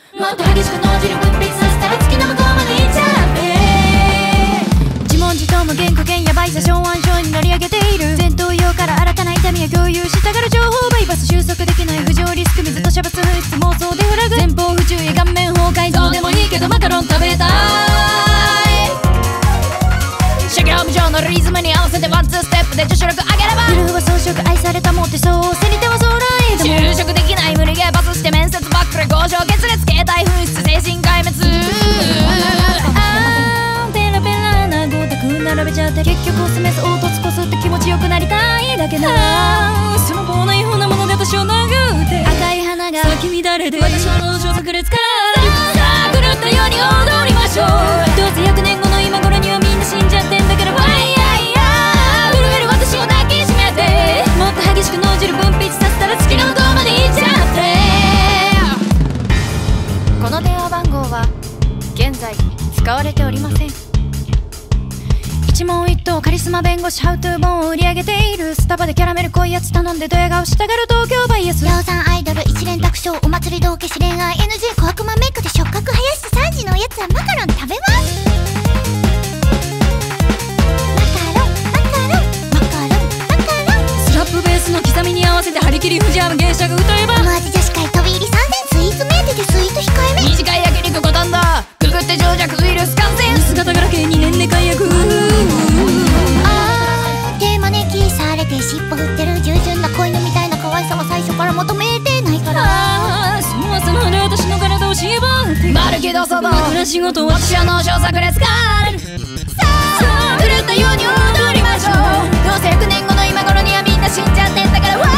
もっと激しく脳汁分泌させたら月の向こうまで行っちゃって自問自答も原苦言やばいさ小腕症に乗り上げている前頭葉から新たな痛みを共有したがる情報バイパス収束できない浮上リスク水とシャブツ紛失妄想でフラグ前方不注意顔面崩壊どうでもいいけどマカロン食べたい修行無常のリズムに合わせてワンツーステップで女子力上げればグルーは装飾愛されたもってそう背に手はそうライド就職できない無理ゲーパスして面接ばっかり強情決裂携帯紛失精神壊滅ペラペラなゴタク並べちゃって結局オスメス凹凸こすって気持ちよくなりたいだけなその棒のようなもので私を殴って赤い花が咲き乱れて私は脳症炸裂からさあ狂ったように踊りましょうどうせ100年後の今頃にはみんな死んじゃってんだからワイヤイヤーぐるぐる私を抱きしめてもっと激しく脳汁分泌させたら月の向こうまで行っちゃってこの電話番号は現在使われておりません一問一答カリスマ弁護士ハウトゥー本を売り上げているスタバでキャラメル濃いやつ頼んでドヤ顔したがる東京バイアス量産アイドル一連卓勝お祭り道化し恋愛 NG 小悪魔メイクで触覚生やして3時のおやつはマカロン食べますスラップベースの刻みに合わせて張り切り藤山芸者が歌えばマジ女子会飛び入り参戦スイーツメーテでスイート控えめ短い焼肉五反田くぐって静寂ウイルス感染姿から系2年で解約手招きされて尻尾振ってる従順な子犬みたいな可愛さは最初から求めてないからその朝ので私の体を縛ってまるけどその枕仕事は私は脳症炸裂からさあ狂ったように踊りましょうどうせ100年後の今頃にはみんな死んじゃってんだから